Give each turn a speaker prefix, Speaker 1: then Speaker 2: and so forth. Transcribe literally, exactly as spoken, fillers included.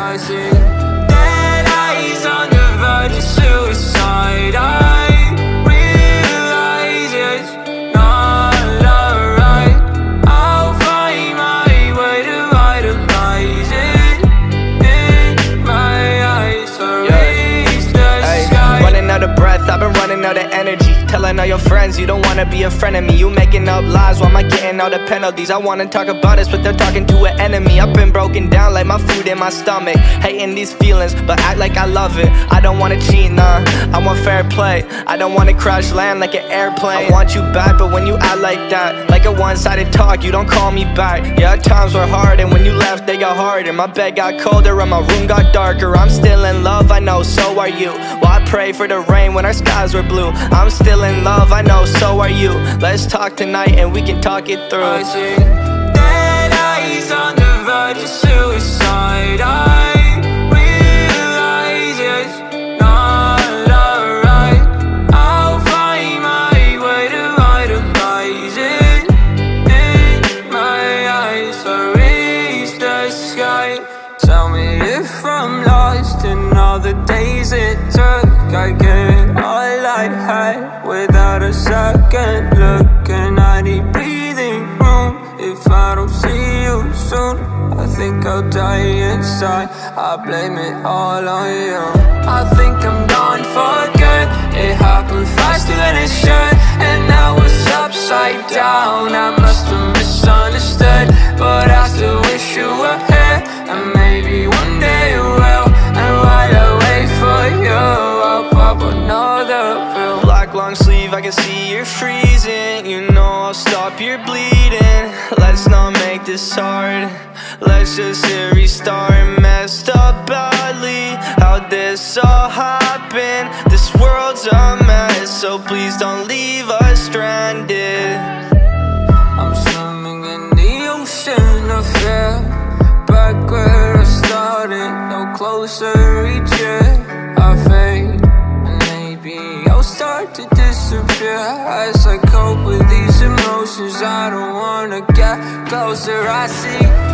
Speaker 1: I see dead eyes on the verge of suicide. I realize it's not alright. I'll find my way to vitalize it in my eyes. So raise the sky.
Speaker 2: Running out of breath, I've been running out of energy. Telling all your friends you don't wanna be a friend of me. You making up lies, why am I getting all the penalties? I wanna talk about this, but they're talking to an enemy. I've been broken down like my food in my stomach. Hating these feelings, but act like I love it. I don't wanna cheat, nah, I want fair play. I don't wanna crash land like an airplane. I want you back, but when you act like that, like a one-sided talk, you don't call me back. Yeah, times were hard, and when you left, they got harder. My bed got colder, and my room got darker. I'm still in love, I know, so are you. Well, I pray for the rain when our skies were blue. I'm still in love, I know, so are you. Let's talk tonight and we can talk it through.
Speaker 1: I see dead eyes on the verge of suicide. I realize it's not alright. I'll find my way to vitalize it in my eyes. So reach the sky. Tell me if I'm lost in all the days it took. I get all I had without a second look. And I need breathing room if I don't see you soon. I think I'll die inside, I blame it all on you. I think I'm gone for good. It happened faster than it should, and now it's upside down. I must have misunderstood, but I still wish you were here. And maybe one day you will. And while I wait for you, I'll pop another pill.
Speaker 2: Black long sleeve, I can see you're freezing. You know I'll stop your bleeding. Let's not make this hard. Let's just hit restart. Messed up badly, how'd this all happen? This world's a mess, so please don't leave us stranded.
Speaker 1: I'm swimming in the ocean of fear, back where I started, no closer each year. I fade, and maybe I'll start to disappear as I cope with these emotions. I don't wanna get closer. I see